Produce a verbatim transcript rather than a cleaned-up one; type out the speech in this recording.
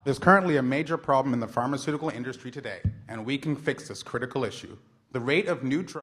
There's currently a major problem in the pharmaceutical industry today, and we can fix this critical issue. The rate of new drugs